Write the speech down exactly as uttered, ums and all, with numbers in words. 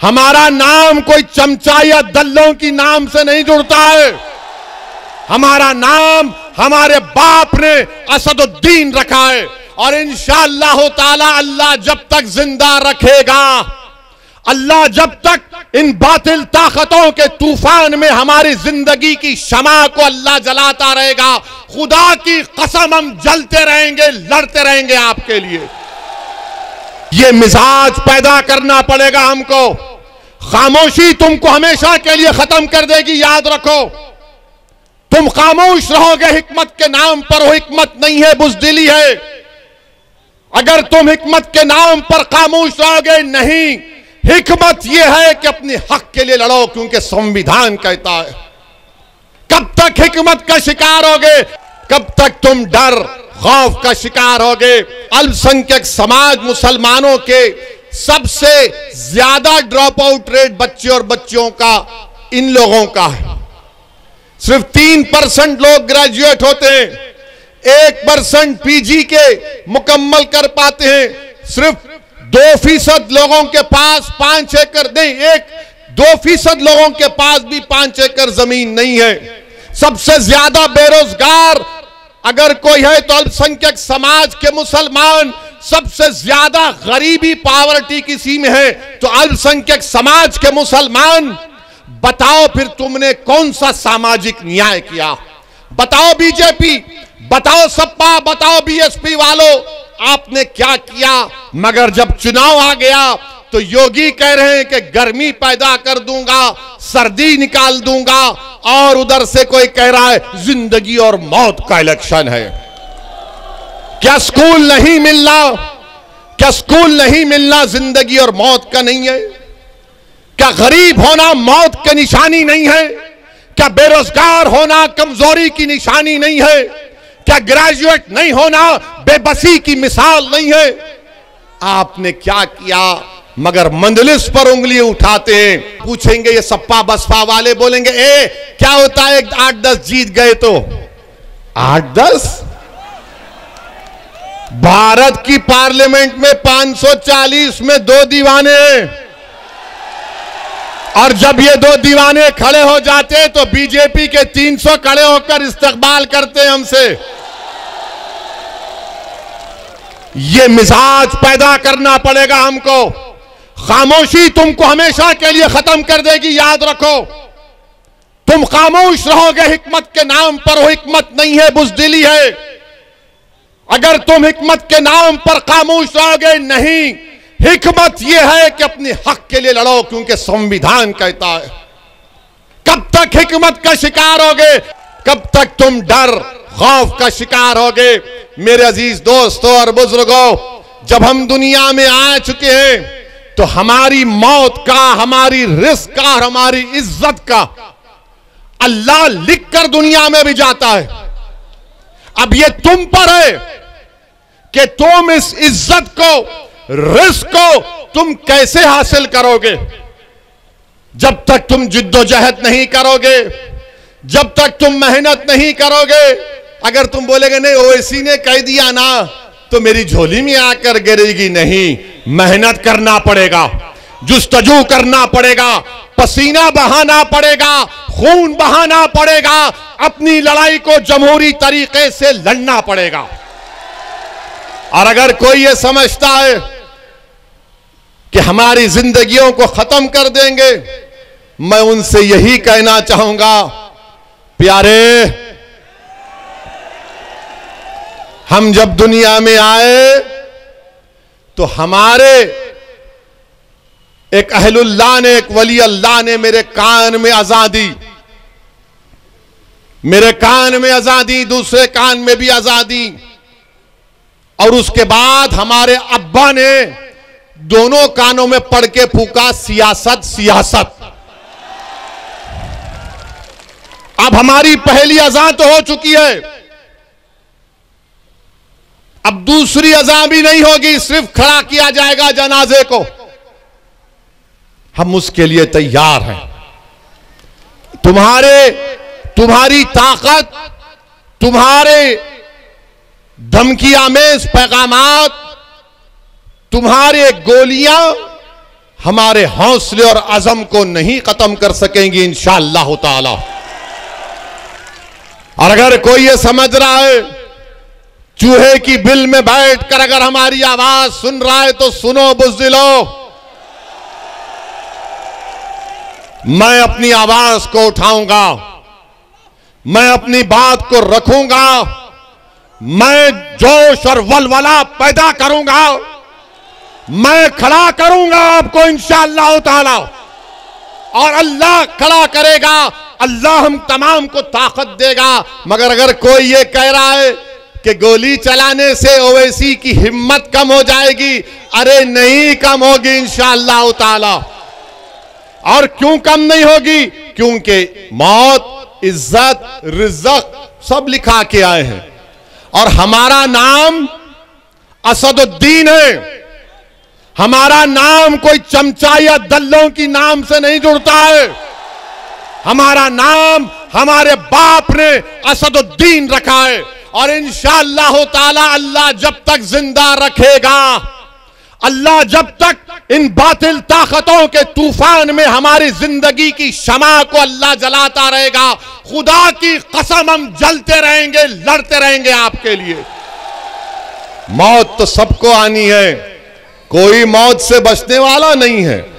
हमारा नाम कोई चमचा या दल्लों की नाम से नहीं जुड़ता है। हमारा नाम हमारे बाप ने असदुद्दीन रखा है और इंशाअल्लाह ताला अल्लाह जब तक जिंदा रखेगा, अल्लाह जब तक इन बातिल ताकतों के तूफान में हमारी जिंदगी की शमा को अल्लाह जलाता रहेगा, खुदा की कसम हम जलते रहेंगे, लड़ते रहेंगे आपके लिए। ये मिजाज पैदा करना पड़ेगा हमको। खामोशी तुमको हमेशा के लिए खत्म कर देगी, याद रखो। तुम खामोश रहोगे हिकमत के नाम पर, वो हिकमत नहीं है, बुज़दिली है। अगर तुम हिकमत के नाम पर खामोश रहोगे, नहीं, हिकमत यह है कि अपने हक के लिए लड़ो, क्योंकि संविधान कहता है। कब तक हिकमत का शिकार होगे, कब तक तुम डर खौफ का शिकार होगे। अल्पसंख्यक समाज मुसलमानों के सबसे ज्यादा ड्रॉप आउट रेट बच्चे और बच्चियों का इन लोगों का है। सिर्फ तीन परसेंट लोग ग्रेजुएट होते हैं, एक परसेंट पीजी के मुकम्मल कर पाते हैं। सिर्फ दो फीसद लोगों के पास पांच एकड़ नहीं, एक दो फीसद लोगों के पास भी पांच एकड़ जमीन नहीं है। सबसे ज्यादा बेरोजगार अगर कोई है तो अल्पसंख्यक समाज के मुसलमान। सबसे ज्यादा गरीबी पावर्टी किसी में है तो अल्पसंख्यक समाज के मुसलमान। बताओ फिर तुमने कौन सा सामाजिक न्याय किया? बताओ बीजेपी, बताओ सपा, बताओ बीएसपी वालों, आपने क्या किया? मगर जब चुनाव आ गया तो योगी कह रहे हैं कि गर्मी पैदा कर दूंगा, सर्दी निकाल दूंगा, और उधर से कोई कह रहा है जिंदगी और मौत का इलेक्शन है। क्या स्कूल नहीं मिलना, क्या स्कूल नहीं मिलना जिंदगी और मौत का नहीं है? क्या गरीब होना मौत की निशानी नहीं है? क्या बेरोजगार होना कमजोरी की निशानी नहीं है? क्या ग्रेजुएट नहीं होना बेबसी की मिसाल नहीं है? आपने क्या किया? मगर मंदलिस पर उंगली उठाते हैं। पूछेंगे ये सपा बसपा वाले, बोलेंगे ए क्या होता है आठ दस जीत गए तो? आठ दस? भारत की पार्लियामेंट में पांच सौ चालीस में दो दीवाने हैं, और जब ये दो दीवाने खड़े हो जाते तो बीजेपी के तीन सौ खड़े होकर इस्तकबाल करते हैं हमसे। ये मिजाज पैदा करना पड़ेगा हमको। खामोशी तुमको हमेशा के लिए खत्म कर देगी, याद रखो। तुम खामोश रहोगे हिकमत के नाम पर, वो हिकमत नहीं है, बुज़दिली है। अगर तुम हिकमत के नाम पर खामोश रहोगे, नहीं, हिकमत यह है कि अपने हक के लिए लड़ो, क्योंकि संविधान कहता है। कब तक हिकमत का शिकार होगे, कब तक तुम डर खौफ का शिकार होगे? मेरे अजीज दोस्तों और बुजुर्गों, जब हम दुनिया में आ चुके हैं तो हमारी मौत का, हमारी रिस्क का, हमारी इज्जत का अल्लाह लिख कर दुनिया में भी जाता है। अब ये तुम पर है कि तुम इस इज्जत को, रिस्क को तुम कैसे हासिल करोगे। जब तक तुम जिद्दोजहद नहीं करोगे, जब तक तुम मेहनत नहीं करोगे, अगर तुम बोलेगे नहीं ओवैसी ने कह दिया ना तो मेरी झोली में आकर गिरेगी, नहीं, मेहनत करना पड़ेगा, जुस्तजू करना पड़ेगा, पसीना बहाना पड़ेगा, खून बहाना पड़ेगा, अपनी लड़ाई को जमहूरी तरीके से लड़ना पड़ेगा। और अगर कोई ये समझता है कि हमारी जिंदगियों को खत्म कर देंगे, मैं उनसे यही कहना चाहूंगा, प्यारे, हम जब दुनिया में आए तो हमारे एक अहलुल्लाह ने, एक वली अल्लाह ने मेरे कान में आजादी, मेरे कान में आजादी, दूसरे कान में भी आजादी, और उसके बाद हमारे अब्बा ने दोनों कानों में पढ़ के फूका सियासत सियासत। अब हमारी पहली अज़ान तो हो चुकी है, अब दूसरी अज़ान भी नहीं होगी, सिर्फ खड़ा किया जाएगा जनाजे को। हम उसके लिए तैयार हैं। तुम्हारे तुम्हारी ताकत, तुम्हारे धमकी आमेज पैगामात, तुम्हारे गोलियां हमारे हौसले और अज़म को नहीं खत्म कर सकेंगी इंशाअल्लाह ताला। और अगर कोई ये समझ रहा है चूहे की बिल में बैठकर अगर हमारी आवाज सुन रहा है तो सुनो बुज़दिलो, मैं अपनी आवाज को उठाऊंगा, मैं अपनी बात को रखूंगा, मैं जोश और वलवला पैदा करूंगा, मैं खड़ा करूंगा आपको इंशाअल्लाह ताला। और अल्लाह खड़ा करेगा, अल्लाह हम तमाम को ताकत देगा। मगर अगर कोई ये कह रहा है कि गोली चलाने से ओवैसी की हिम्मत कम हो जाएगी, अरे नहीं कम होगी इंशाअल्लाह ताला। और क्यों कम नहीं होगी? क्योंकि मौत, इज्जत, रिज़्क़ सब लिखा के आए हैं और हमारा नाम असदुद्दीन है। हमारा नाम कोई चमचा या दल्लों की नाम से नहीं जुड़ता है। हमारा नाम हमारे बाप ने असदुद्दीन रखा है और इंशाअल्लाह ताला अल्लाह जब तक जिंदा रखेगा, अल्लाह जब तक इन बातिल ताकतों के तूफान में हमारी जिंदगी की शमा को अल्लाह जलाता रहेगा, खुदा की कसम हम जलते रहेंगे, लड़ते रहेंगे आपके लिए। मौत तो सबको आनी है, कोई मौत से बचने वाला नहीं है।